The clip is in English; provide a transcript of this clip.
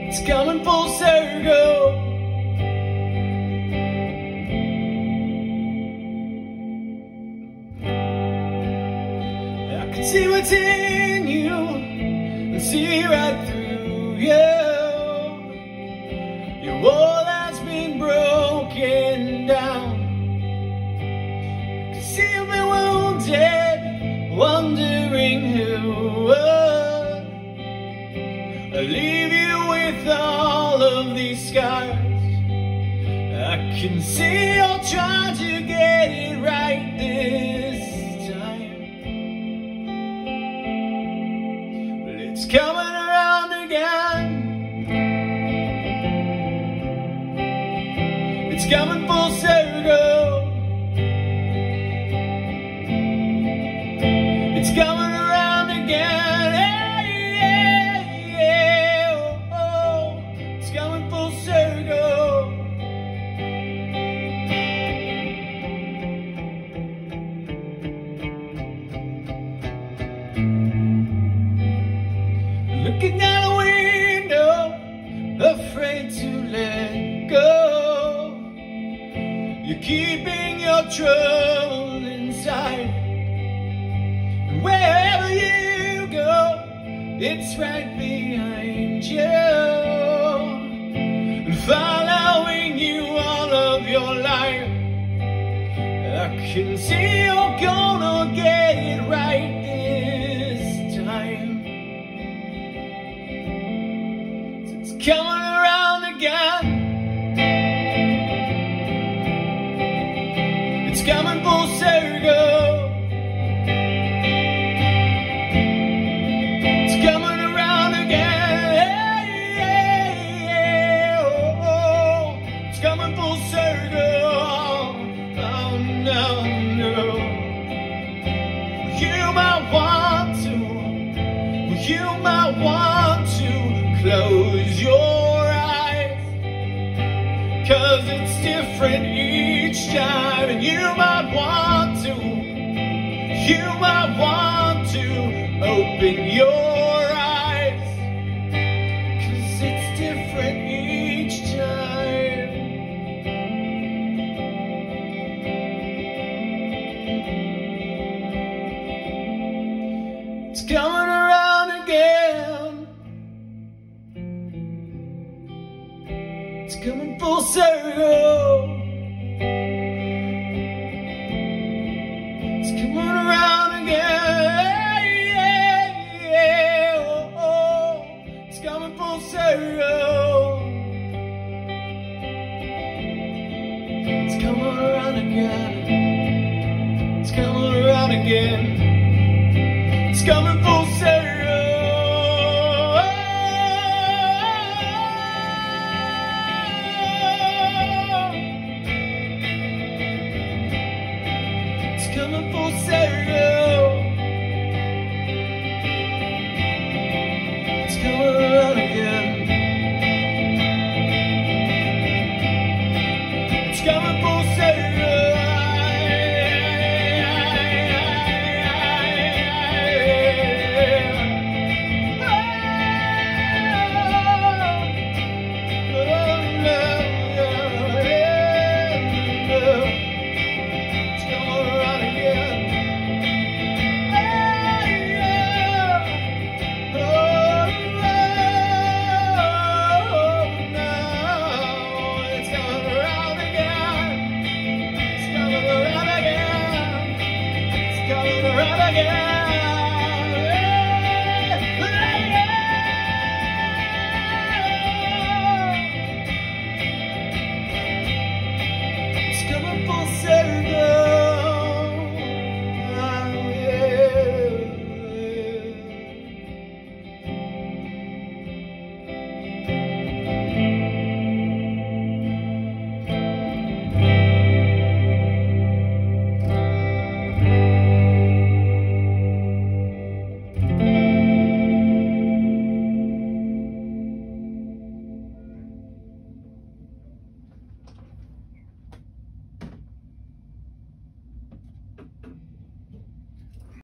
It's coming full circle. I can see what's in you and see right through you. Your wall has been broken down. I can see you've been wounded, wondering who would. I leave you with all of these scars. I can see you're trying to get it right this time, but it's coming around again. It's coming full circle. It's coming around again. It's coming full circle. Looking out the window, afraid to let go. You're keeping your trouble inside, and wherever you go, it's right behind you, and following you all of your life. I can see you're gonna get it right this time. So it's coming around again. It's coming full circle. It's coming around again. It's coming full circle. Oh no, no. You might want to, you might want to close your eyes, 'cause it's different each time. And you might want to, you might want to open your eyes, 'cause it's different each time. It's coming around again. It's coming full circle. It's coming around again. It's coming full circle.